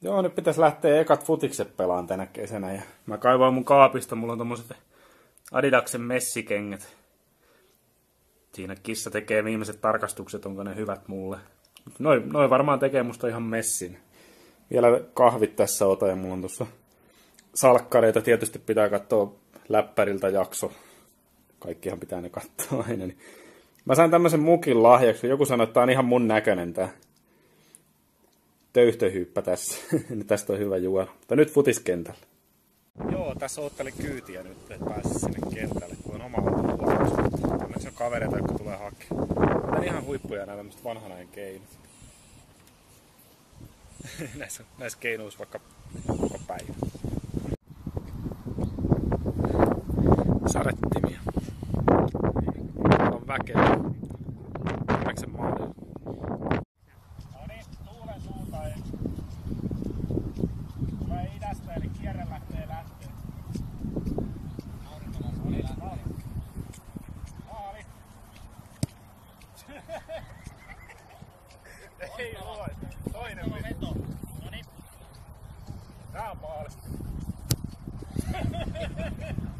Joo, nyt pitäisi lähteä ekat futikset pelaan tänä kesänä. Ja mä kaivaan mun kaapista, mulla on tommoset Adidaksen messikengät. Siinä kissa tekee viimeiset tarkastukset, onko ne hyvät mulle. Noi varmaan tekee musta ihan messin. Vielä kahvit tässä otan ja mulla on tuossa salkkareita. Tietysti pitää katsoa läppäriltä jakso. Kaikkihan pitää ne katsoa aina. Niin. Mä sain tämmösen mukin lahjaksi. Joku sanoi, että tää on ihan mun näköinen tää töyhtöhyyppä tässä. Tästä on hyvä juoda. Mutta nyt futiskentällä. Joo, tässä oottelin kyytiä nyt, että pääsis sinne kentälle, kun on oma auto vuorossa. Onneksi on kavereita, jotka tulee hakemaan. Tää on ihan huippuja nämä tämmöset vanhan ajan keinot. näissä keinuissa vaikka koko päivä. Sarettimia. On väkeä. Onneksi maali. No niin, tuulen suuntaan. Tulee idästä, eli kierre lähtee lähteen. Maali. Ei voi. Toinen veto. Noniin. Tää on maali.